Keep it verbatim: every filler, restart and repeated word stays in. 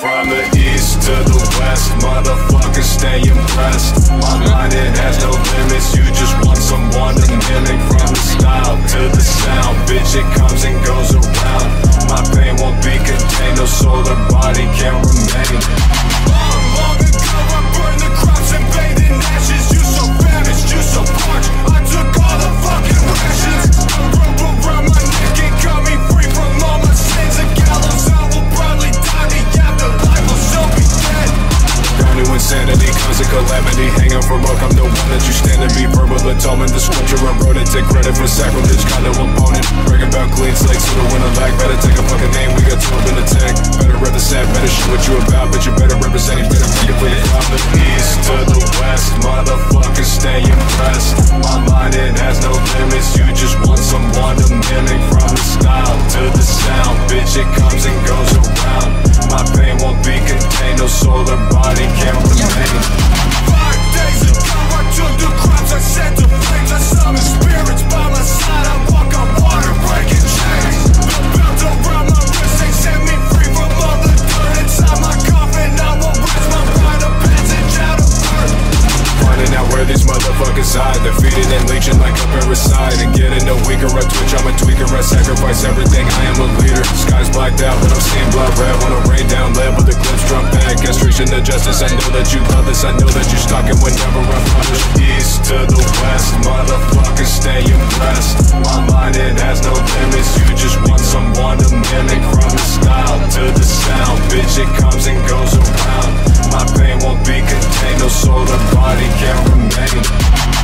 From the east to the west, motherfuckers stay impressed. My mind, it has no limits, you just want someone to mimic. From the style to the sound, bitch, it comes and goes around. My pain won't be contained, no soul or body can remain. Long, long ago I burned the crops and bathed in ashes. You so famished, you so parched, I took all the fucking rations. A rope around my neck and cut me free from all my sins. A gallows I will probably die, the afterlife will still be dead. Down to insanity, constant calamity, hanging from rock, I'm the one that you stand to be. Verbal atonement, the scripture I wrote it, take credit for sacrilege, kind of opponent. Breaking about clean slates, so the winner lack. Better take a fucking name, we got two up in the tank. Better represent, better show what you about, but you better represent, you better bring it for your from the east to the west, motherfuckers stay impressed. My mind, it has no limits, you just want someone to mimic. From the style to the sound, bitch, it comes and goes around. My pain won't be contained, no soul or body can remain. Five days ago I took the crops, I set the flames, I summon spirits by my side, I walk on water breaking chains. The belt around my wrist, they set me free from all the dirt inside my coffin. I will raise my pride of passage out of birth. Finding out where these motherfuckers hide, defeated and leeching like a parasite. And getting no weaker, I twitch, I'm a tweaker, I sacrifice everything, I am a leader. Sky's blacked out when I'm seeing blood red, when I rain down lead with the clips drunk back. Castration to justice, I know that you love this, I know that you stalking whenever I punish. East to the west, motherfuckers stay impressed. My mind, it has no limits, you just want someone to mimic. From the style to the sound, bitch, it comes and goes around. My pain won't be contained, no soul or body can remain.